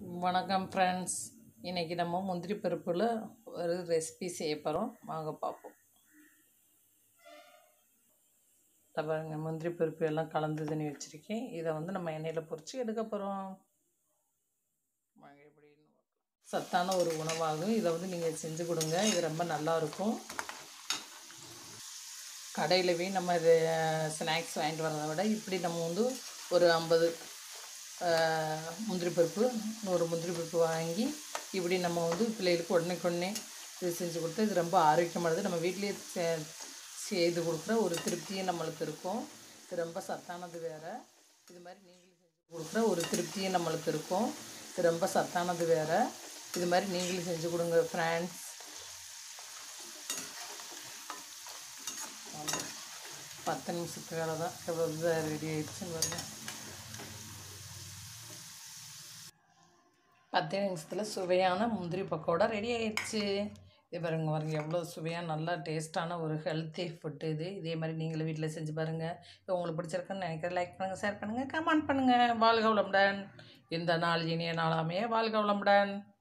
வணக்கம் ஃப்ரெண்ட்ஸ். இன்றைக்கி நம்ம முந்திரி பருப்பில் ஒரு ரெசிபி செய்ய போகிறோம். வாங்க பார்ப்போம். பாருங்க, முந்திரி பருப்பு எல்லாம் கலந்து தண்ணி வச்சுருக்கேன். இதை நம்ம எண்ணெயில் பொரித்து எடுக்க போகிறோம். வாங்க எப்படின்னு சத்தான ஒரு உணவாகும். இதை நீங்கள் செஞ்சு கொடுங்க. இது ரொம்ப நல்லாயிருக்கும். கடையில் போய் நம்ம இது ஸ்நாக்ஸ் வாங்கிட்டு வரதை விட இப்படி நம்ம ஒரு 50 முந்திரி பருப்பு 100 முந்திரி பருப்பு வாங்கி இப்படி நம்ம பிள்ளைகளுக்கு உடனே இது செஞ்சு கொடுத்தா இது ரொம்ப ஆரோக்கியமானது. நம்ம வீட்டிலேயே செய்து கொடுக்குற ஒரு திருப்தியும் நம்மளுக்கு இருக்கும். இது ரொம்ப சத்தானது வேறு. இது மாதிரி நீங்களும் செஞ்சு கொடுக்குற ஒரு திருப்தியும் நம்மளுக்கு இருக்கும். இது ரொம்ப சத்தானது வேறு. இது மாதிரி நீங்களும் செஞ்சு கொடுங்க ஃப்ரெண்ட்ஸ். 10 நிமிஷத்துக்கு வேலை தான். எவ்வளோ ரெடி ஆகிடுச்சுன்னு பாருங்கள். 10 நிமிஷத்தில் சுவையான முந்திரி பக்கோடா ரெடி ஆகிடுச்சு. இது பாருங்க எவ்வளோ சுவையாக நல்லா டேஸ்ட்டான ஒரு ஹெல்த்தி ஃபுட்டு இது. இதே மாதிரி நீங்களும் வீட்டில் செஞ்சு பாருங்கள். இப்போ உங்களுக்கு பிடிச்சிருக்குன்னு நினைக்கிறேன். லைக் பண்ணுங்கள், ஷேர் பண்ணுங்கள், கமெண்ட் பண்ணுங்கள். வாழ்க வளமுடன். இந்த நாள் இனிய நாளாமே வாழ்க வளமுடன்.